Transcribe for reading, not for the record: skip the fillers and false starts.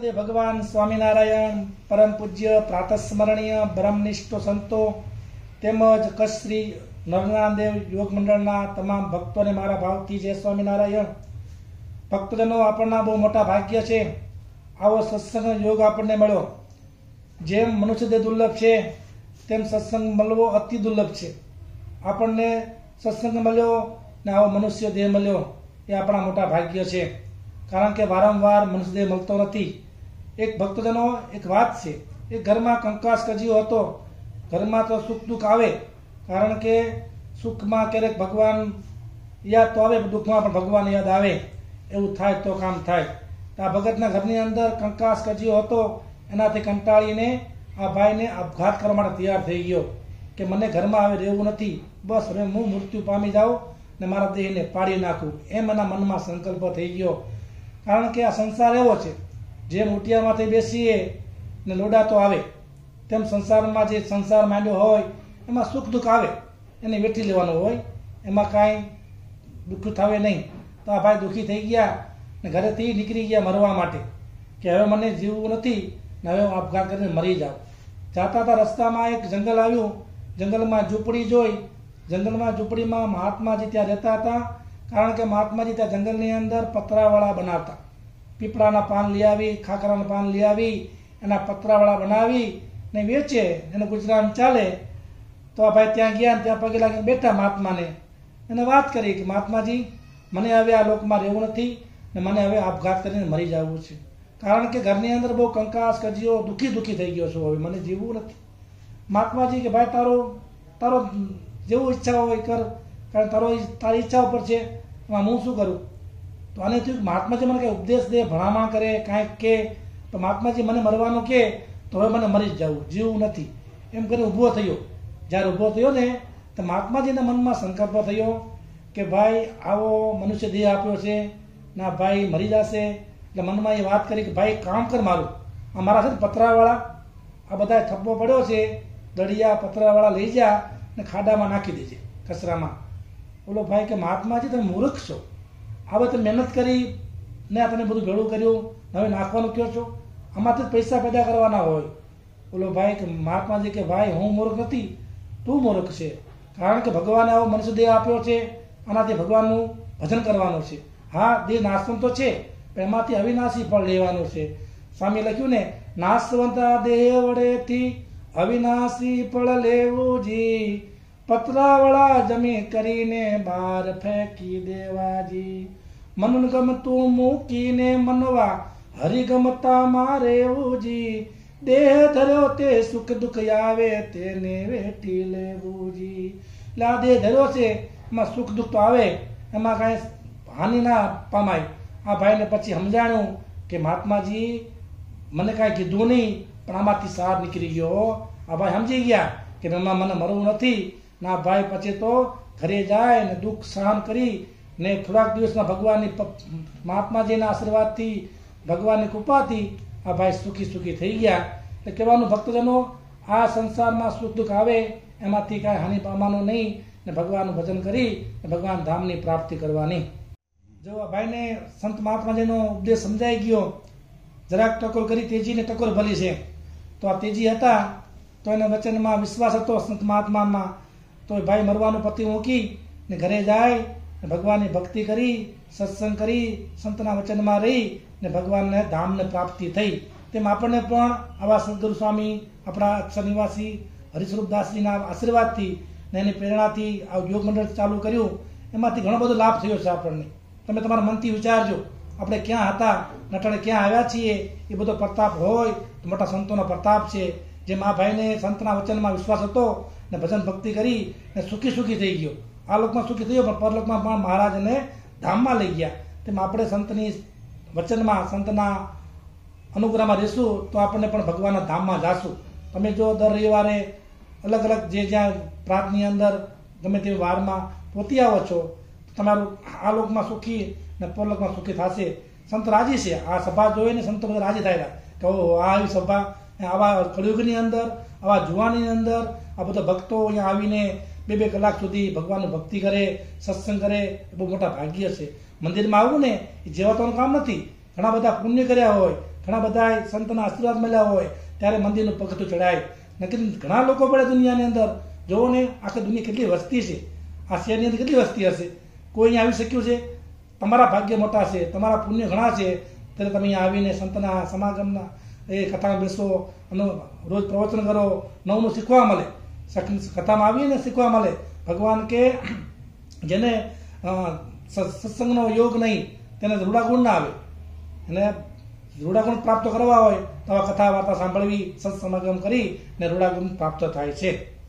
નમસ્તે ભગવાન સ્વામિનારાયણ પરમ પૂજ્ય પ્રાતસ્મરણીય બ્રહ્મનિષ્ઠ સંતો તેમજ કચ્છ શ્રી નરનારાયણ દેવ યોગ મંડળના તમામ ભક્તોને મારા ભાવથી જય સ્વામિનારાયણ। ભક્તજનો આપણના બહુ મોટા ભાગ્ય છે, આવો સત્સંગ યોગ આપણને મળ્યો। જેમ મનુષ્ય દેહ દુર્લભ છે તેમ સત્સંગ મળવો અતિ દુર્લભ છે। આપણને સત્સંગ મળ્યો ને આવો મનુષ્ય દેહ મળ્યો એ આપણા મોટા ભાગ્ય છે, કારણ કે વારંવાર મનુષ્ય દેહ મળતો નથી। એક ભક્તજનો એક વાત છે, એક ઘરમાં કંકાસ કજિયો હતો। ઘરમાં તો સુખ દુઃખ આવે, કારણ કે સુખમાં ક્યારેક ભગવાન યાદ તો આવે, દુઃખમાં પણ ભગવાન યાદ આવે, એવું થાય તો કામ થાય। આ ભગતના ઘરની અંદર કંકાસ કજિયો હતો, એનાથી કંટાળીને આ ભાઈને આપઘાત કરવા માટે તૈયાર થઈ ગયો કે મને ઘરમાં હવે રહેવું નથી, બસ હવે હું મૃત્યુ પામી જાઉં ને મારા દેહને પાડી નાખું, એમ એના મનમાં સંકલ્પ થઈ ગયો। કારણ કે આ સંસાર એવો છે, જેમ ઉટિયામાંથી બેસીએ ને લોડા તો આવે, તેમ સંસારમાં જે સંસાર માંડ્યો હોય એમાં સુખ દુઃખ આવે, એને વેઠી લેવાનું હોય, એમાં કાંઈ દુઃખ થાવે નહીં। તો આ ભાઈ દુઃખી થઈ ગયા ને ઘરેથી નીકળી ગયા મરવા માટે કે હવે મને જીવવું નથી ને હવે હું આપઘાત કરીને મરી જાઉં। જાતા હતા રસ્તામાં એક જંગલ આવ્યું, જંગલમાં ઝૂંપડી જોઈ, જંગલમાં ઝૂંપડીમાં મહાત્માજી ત્યાં રહેતા હતા। કારણ કે મહાત્માજી ત્યાં જંગલની અંદર પતરાવાળા બનાવતા, પીપળાના પાન લઈ આવી, ખાખરાના પાન લઈ આવી, એના પતરાવાળા બનાવી ને વેચે, એનું ગુજરાન ચાલે। તો આ ભાઈ ત્યાં ગયા ને ત્યાં પગે લાગીને બેઠા મહાત્માને, એને વાત કરી કે મહાત્માજી મને હવે આ લોકમાં રહેવું નથી ને મને હવે આપઘાત કરીને મરી જવું છે, કારણ કે ઘરની અંદર બહુ કંકાસ કજિયો દુઃખી થઈ ગયો છું, હવે મને જીવવું નથી। મહાત્માજી કે ભાઈ તારો જેવું ઈચ્છા હોય કર, કારણ તારી ઈચ્છા ઉપર છે, એમાં હું શું કરું? તો આને થયું મહાત્માજી મને કંઈ ઉપદેશ દે, ભણામણ કરે, કાંઈક કે, તો મહાત્માજી મને મરવાનું કે તો હવે મને મરી જ જવું, જીવવું નથી, એમ કરીને ઊભો થયો। જ્યારે ઊભો થયો ને તો મહાત્માજીના મનમાં સંકલ્પ થયો કે ભાઈ આવો મનુષ્ય દેહ આપ્યો છે ના ભાઈ મરી જશે, એટલે મનમાં એ વાત કરી કે ભાઈ કામ કર, મારું આ મારા છે ને પતરાવાળા આ બધા થપ્પો પડ્યો છે, દળિયા પતરાવાળા લઈ જા ને ખાડામાં નાખી દેજે, કચરામાં। બોલો ભાઈ કે મહાત્માજી તમે મૂર્ખ છો, આ તમે મહેનત કરી ને આ તમે બધું ભેળું કર્યું, હવે નાખવાનું કહો છો, આમાંથી જ પૈસા પેદા કરવાના હોય। બોલો ભાઈ કે મહાત્માજી કે ભાઈ હું મૂર્ખ નથી, તું મૂર્ખ છે, કારણ કે ભગવાને આવો મનુષ્ય દેહ આપ્યો છે, આનાથી ભગવાનનું ભજન કરવાનું છે। હા, દેહ નાશવંત તો છે પણ એમાંથી અવિનાશી ફળ લેવાનું છે। સ્વામી લખ્યું ને, નાશવંતા દેહ વડેથી અવિનાશી ફળ લેવું જી, પતરાવાળા જમી કરીને બહાર ફેંકી દેવાજી, મન ગમતું મૂકીને મનવા હરિગમતા માં રહેવું જી, દેહ ધર્યો તે સુખ દુઃખ આવે તેને વેઠી લેવું જી। એટલે આ દેહ ધર્યો છે એમાં સુખ દુઃખ તો આવે, એમાં કાંઈ હાનિ ના પામાય। આ ભાઈને પછી સમજાણું કે મહાત્માજી મને કાંઈ કીધું નહીં પણ આમાંથી સાર નીકળી ગયો। આ ભાઈ સમજી ગયા કે એમાં મને મરવું નથી ના। ભાઈ પછી તો ઘરે જાય ને દુઃખ સહન કરી ને થોડાક દિવસમાં ભગવાનની મહાત્માજીના આશીર્વાદથી, ભગવાનની કૃપાથી આ ભાઈ સુખી થઈ ગયા। એટલે કહેવાનું ભક્તજનો, આ સંસારમાં સુખ દુઃખ આવે એમાંથી કાંઈ હાનિ પામવાનું નહીં ને ભગવાનનું ભજન કરી ને ભગવાન ધામની પ્રાપ્તિ કરવાની। જો આ ભાઈને સંત મહાત્માજીનો ઉપદેશ સમજાઈ ગયો, જરાક ટકોર કરી તેજીને ટકોર ભલી છે, તો આ તેજી હતા તો એના વચનમાં વિશ્વાસ હતો સંત મહાત્મામાં, તો એ ભાઈ મરવાનું પતિ મૂકી ને ઘરે જાય ને ભગવાનની ભક્તિ કરી, સત્સંગ કરી, સંતના વચનમાં રહી ને ભગવાનને ધામને પ્રાપ્તિ થઈ। તેમ આપણને પણ આવા સદગુરુ સ્વામી, આપણા અક્ષર નિવાસી હરિસ્વરૂપદાસજીના આશીર્વાદથી ને એની પ્રેરણાથી આ યોગ મંડળ ચાલુ કર્યું, એમાંથી ઘણો બધો લાભ થયો છે આપણને। તમે તમારા મનથી વિચારજો, આપણે ક્યાં હતા નટાડે ક્યાં આવ્યા છીએ, એ બધો પ્રતાપ હોય તો મોટા સંતોનો પ્રતાપ છે। જેમ આ ભાઈને સંતના વચનમાં વિશ્વાસ હતો ને ભજન ભક્તિ કરી ને સુખી થઈ ગયો, આ લોકમાં સુખી થયો પણ પરલોકમાં પણ મહારાજને ધામમાં લઈ ગયા। તેમ આપણે સંતની વચનમાં, સંતના અનુગ્રહમાં રહેશું તો આપણને પણ ભગવાનના ધામમાં જાશું। તમે જો દર રવિવારે અલગ અલગ જે જ્યાં પ્રાતની અંદર ગમે તે વારમાં પોતી આવો છો, તમારું આ લોકમાં સુખી ને પરલોકમાં સુખી થશે। સંત રાજી છે, આ સભા જોઈને સંતો બધા રાજી થાય કે આ આવી સભા, આવા કળયુગની અંદર, આવા જુવાનીની અંદર આ બધા ભક્તો અહીંયા આવીને 2 કલાક સુધી ભગવાનની ભક્તિ કરે, સત્સંગ કરે, એ બહુ મોટા ભાગ્ય છે। મંદિરમાં આવવું ને એ જેવાતાનું કામ નથી, ઘણા બધા પુણ્ય કર્યા હોય, ઘણા બધા સંતના આશીર્વાદ મળ્યા હોય ત્યારે મંદિરનું પગથિયું ચડાય. નકર ઘણા લોકો પડે દુનિયાની અંદર. જોવો ને આખી દુનિયા કેટલી વસ્તી છે, આ શહેરની અંદર કેટલી વસ્તી હશે. કોઈ અહીંયા આવી શક્યું છે? તમારા ભાગ્ય મોટા છે, તમારા પુણ્ય ઘણા છે, ત્યારે તમે અહીંયા આવીને સંતના સમાગમના એ કથામાં બેસો અને રોજ પ્રવચન કરો, નવું શીખવા મળે. કથામાં આવીને શીખવા મળે. ભગવાન કે જેને સત્સંગનો યોગ નહીં તેને રૂડાગુણ ના આવે. અને રૂડાગુણ પ્રાપ્ત કરવા હોય તો આ કથા વાર્તા સાંભળવી, સત્સમાગમ કરી ને રૂડાગુણ પ્રાપ્ત થાય છે.